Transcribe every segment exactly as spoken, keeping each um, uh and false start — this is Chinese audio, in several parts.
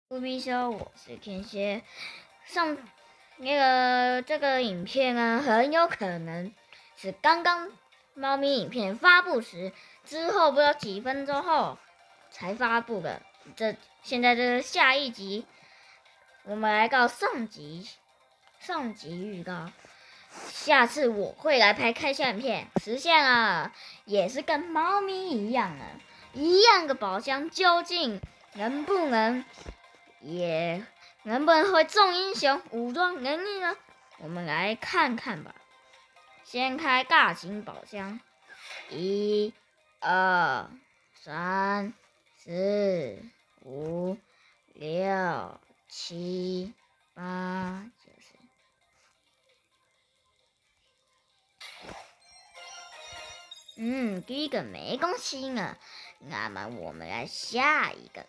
不必说，我是天蝎。上那个这个影片呢，很有可能是刚刚猫咪影片发布时之后不知道几分钟后才发布的。这现在这是下一集，我们来到上集上集预告。下次我会来拍开箱影片，实现了，也是跟猫咪一样啊，一样的宝箱究竟能不能？也能不能会众英雄武装能力呢？我们来看看吧。先开大型宝箱，一、二、三、四、五、六、七、八、九、十。嗯，第一个没东西呢，那么我们来下一个。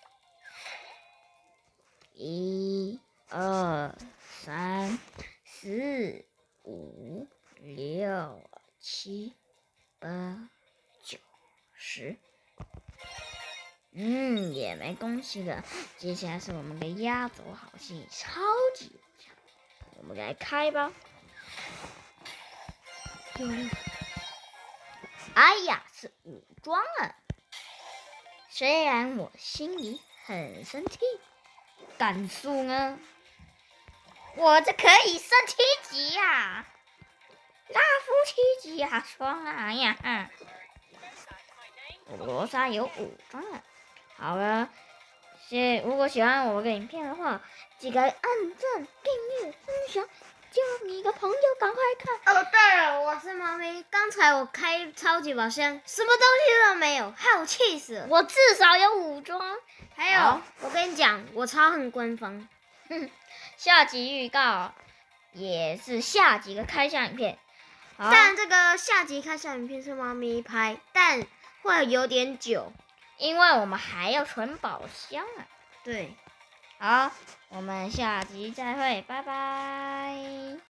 一、二、三、四、五、六、七、八、九、十。嗯，也没东西的。接下来是我们的压轴好戏，超级强。我们来开吧。哎呀，是武装了。虽然我心里很生气。感受呢？我这可以升七级呀、啊，拉夫七级呀，爽啊呀！嗯，罗莎有武装了。好了，谢如果喜欢我的影片的话，记得按赞、订阅、分享，叫你一个朋友赶快看。 哦，对了，我是猫咪。刚才我开超级宝箱，什么东西都没有，害我气死了。 我至少有武装。 还有，我跟你讲，我超恨官方。 下集预告也是下集的开箱影片。 但这个下集开箱影片是猫咪拍，但会有点久， 因为我们还要存宝箱啊。 对， 好，我们下集再会，拜拜。